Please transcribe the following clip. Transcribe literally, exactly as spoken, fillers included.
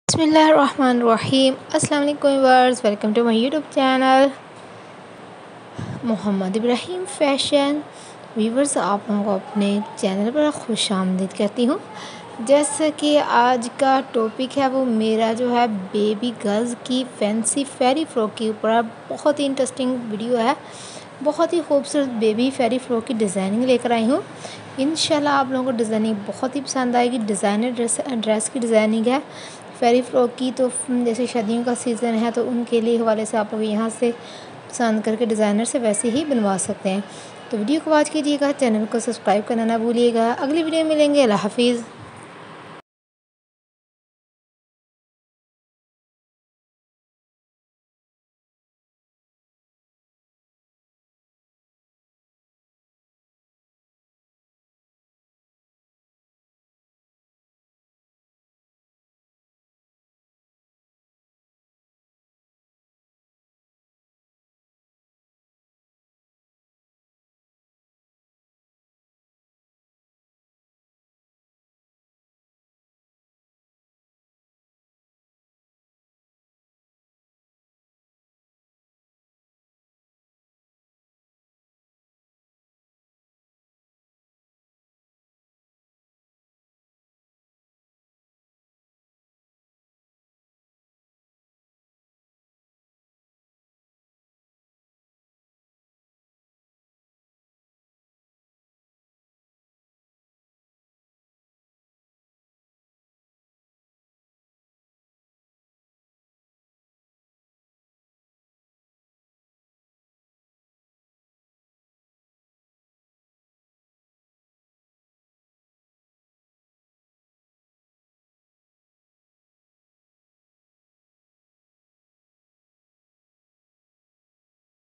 बिस्मिल्लाहिर्रहमानिर्रहीम। अस्सलाम वालेकुम viewers, welcome to my YouTube channel Mohammad Ibrahim fashion. Viewers, आप लोगों को अपने चैनल पर खुश आमदीद कहती हूँ। जैसे कि आज का टॉपिक है वो मेरा जो है बेबी गर्ल्स की फैंसी फेरी फ्रॉक के ऊपर बहुत ही इंटरेस्टिंग वीडियो है। बहुत ही खूबसूरत बेबी फेरी फ्रॉक की डिज़ाइनिंग लेकर आई हूँ। इंशाल्लाह आप लोगों को डिज़ाइनिंग बहुत ही पसंद आएगी। डिज़ाइनर ड्रेस ड्रेस की डिज़ाइनिंग है फेरी फ्रॉक की। तो जैसे शादियों का सीज़न है तो उनके लिए हवाले से आप लोग यहाँ से पसंद करके डिज़ाइनर से वैसे ही बनवा सकते हैं। तो वीडियो को वॉच कीजिएगा, चैनल को सब्सक्राइब करना ना भूलिएगा। अगली वीडियो में मिलेंगे। अल्लाह हाफिज़।